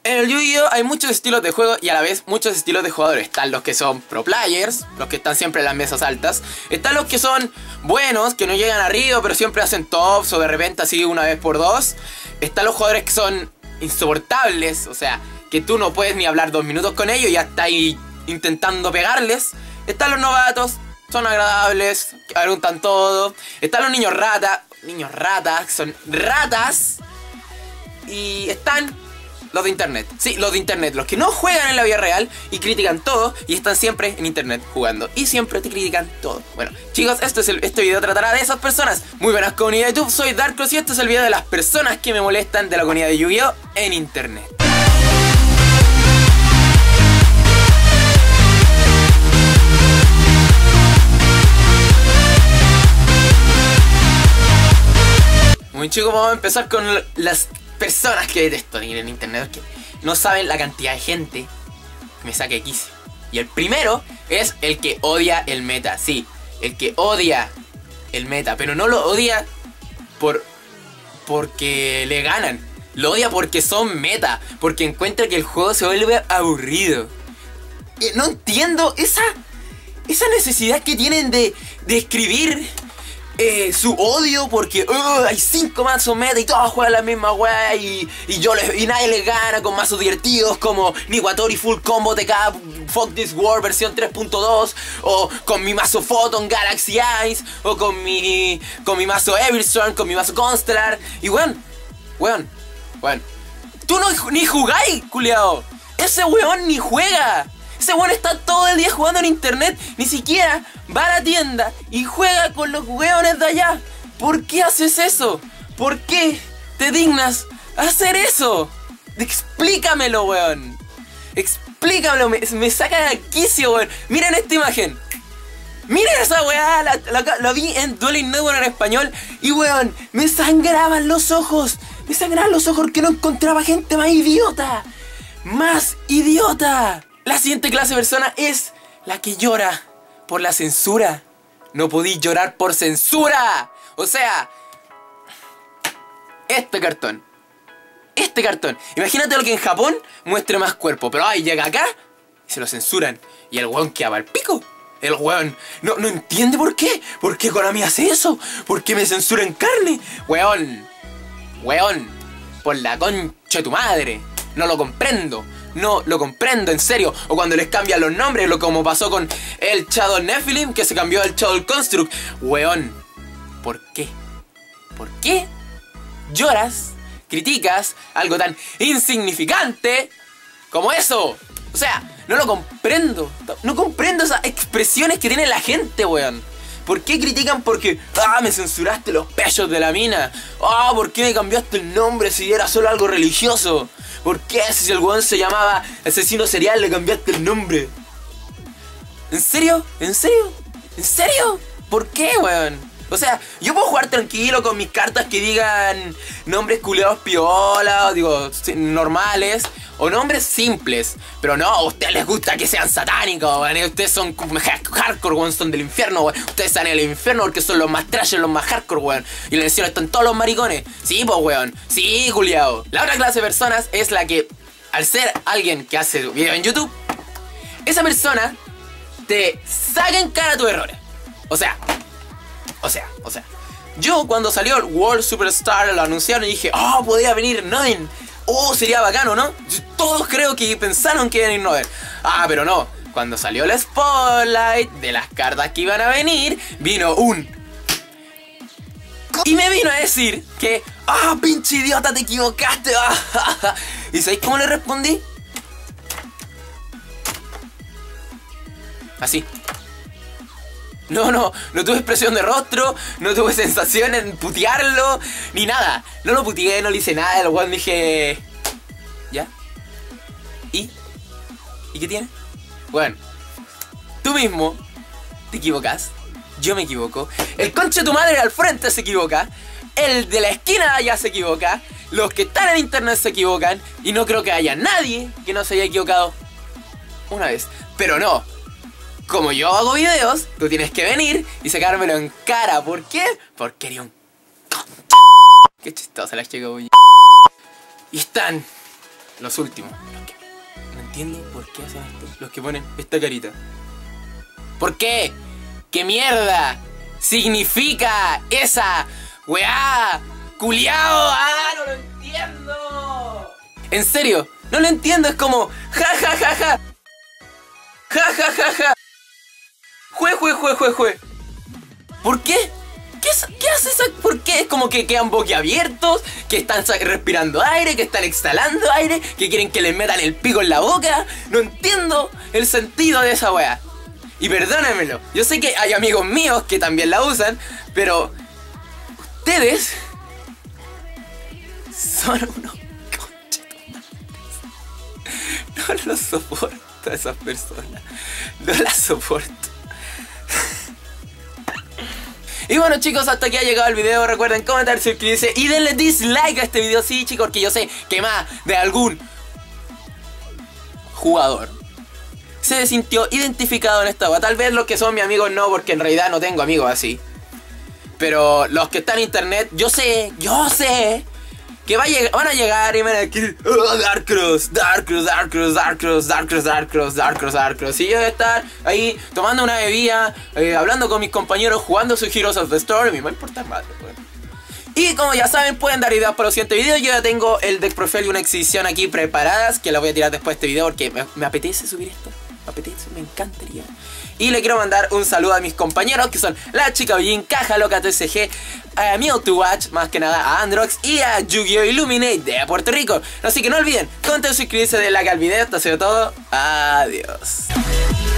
En el Yu-Gi-Oh hay muchos estilos de juego y a la vez muchos estilos de jugadores. Están los que son pro players, los que están siempre en las mesas altas. Están los que son buenos, que no llegan arriba pero siempre hacen tops o de repente así una vez por dos. Están los jugadores que son insoportables, o sea, que tú no puedes ni hablar 2 minutos con ellos y ya está ahí intentando pegarles. Están los novatos, son agradables, preguntan todo. Están los niños ratas, son ratas. Y están los de internet. Sí, los de internet, los que no juegan en la vida real y critican todo y están siempre en internet jugando. Y siempre te critican todo. Bueno, chicos, este video tratará de esas personas. Muy buenas, comunidad de YouTube, soy Darkross y este es el video de las personas que me molestan de la comunidad de Yu-Gi-Oh en internet. Muy chicos, vamos a empezar con las personas que detesto en internet, que no saben la cantidad de gente que me saca de quicio. Y el primero es el que odia el meta. Sí, el que odia el meta, pero no lo odia porque le ganan. Lo odia porque son meta, porque encuentra que el juego se vuelve aburrido. No entiendo esa necesidad que tienen de escribir su odio porque hay 5 mazos meta y todos juegan la misma weá y nadie les gana con mazos divertidos como Niwatori Full Combo TK Fuck This War versión 3.2 o con mi mazo Photon Galaxy Eyes o con mi mazo Everstorm, con mi mazo Constellar y weón, tú ni jugáis, culiao. Ese weón ni juega. Ese weón está todo el día jugando en internet. Ni siquiera va a la tienda y juega con los weones de allá. ¿Por qué haces eso? ¿Por qué te dignas a hacer eso? Explícamelo, weón. Explícamelo, me saca de quicio, weón. Miren esta imagen. Miren esa weá, la vi en Dueling Network en español. Y weón, me sangraban los ojos. Me sangraban los ojos porque no encontraba gente más idiota. Más idiota. La siguiente clase de persona es la que llora por la censura. No podí llorar por censura. O sea, este cartón. Imagínate lo que en Japón muestre más cuerpo. Pero ay, llega acá y se lo censuran. Y el weón queda al pico. El weón no entiende por qué. ¿Por qué Konami hace eso? ¿Por qué me censuran carne? Weón, por la concha de tu madre. No lo comprendo. No lo comprendo, en serio. O cuando les cambian los nombres, como pasó con el Shadow Nephilim, que se cambió al Shadow Construct. Weón, ¿por qué? ¿Por qué lloras, criticas algo tan insignificante como eso? O sea, no lo comprendo. No comprendo esas expresiones que tiene la gente, weón. ¿Por qué critican porque me censuraste los pechos de la mina? ¿Por qué me cambiaste el nombre si era solo algo religioso? ¿Por qué si el weón se llamaba asesino serial le cambiaste el nombre? ¿En serio? ¿En serio? ¿En serio? ¿Por qué, weón? O sea, yo puedo jugar tranquilo con mis cartas que digan nombres culiados piola, digo, normales, o nombres simples. Pero no, a ustedes les gusta que sean satánicos, weón. Ustedes son hardcore, weón, son del infierno, weón. Ustedes están en el infierno porque son los más trash, los más hardcore, weón. Y en el cielo están todos los maricones. Sí, pues, weón. Sí, culiao. La otra clase de personas es la que, al ser alguien que hace video en YouTube, esa persona te saca en cara tus errores. O sea, yo cuando salió el World Superstar lo anunciaron y dije, podría venir Noden. Sería bacano, ¿no? Todos creo que pensaron que iba a venir Noden. Pero no. Cuando salió el Spotlight de las cartas que iban a venir, vino y me vino a decir que, pinche idiota, te equivocaste. ¿Y sabéis cómo le respondí? Así. No tuve expresión de rostro, no tuve sensación en putearlo, ni nada. No lo puteé, no le hice nada, el weón dije... ¿Ya? ¿Y qué tiene? Bueno, tú mismo te equivocas, yo me equivoco, el concha de tu madre al frente se equivoca, el de la esquina de allá se equivoca, los que están en internet se equivocan, y no creo que haya nadie que no se haya equivocado una vez. Pero no. Como yo hago videos, tú tienes que venir y sacármelo en cara. ¿Por qué? Porque eres un... Qué chistosa la chica, güey. Y están Los últimos. No entiendo por qué hacen esto. Los que ponen esta carita. ¿Por qué? ¿Qué mierda significa esa weá? ¡Culiao! ¡Ah, no lo entiendo! En serio, no lo entiendo. Es como ja ja ja ja. Ja ja ja ja. Jue. ¿Por qué? ¿Qué hace esa? ¿Por qué? Es como que quedan boquiabiertos, que están respirando aire, que están exhalando aire, que quieren que les metan el pico en la boca. No entiendo el sentido de esa weá. Y perdónenmelo, yo sé que hay amigos míos que también la usan, pero ustedes son unos conchetumares. No los soporto a esas personas. No las soporto. Y bueno chicos, hasta aquí ha llegado el video. Recuerden comentar, suscribirse y denle dislike a este video. Sí chicos, porque yo sé que más de algún jugador se sintió identificado en esta wea. Tal vez los que son mis amigos no, porque en realidad no tengo amigos así. Pero los que están en internet, yo sé que van a llegar y me van a decir Darkross. Y yo voy a estar ahí tomando una bebida, hablando con mis compañeros, jugando su Heroes of the Storm. Y me va a importar más. Y como ya saben, pueden dar ideas para los siguientes videos. Yo ya tengo el deck profile y una exhibición aquí preparadas, que la voy a tirar después de este video porque me apetece subir esto. Me encantaría. Y le quiero mandar un saludo a mis compañeros, que son la Chica Bellín, Caja Loca TCG, a Mewtwo-Watch, más que nada a Androx y a Yu-Gi-Oh! Illuminate de Puerto Rico. Así que no olviden, comentar, suscribirse, darle like al video. Esto ha sido todo. Adiós.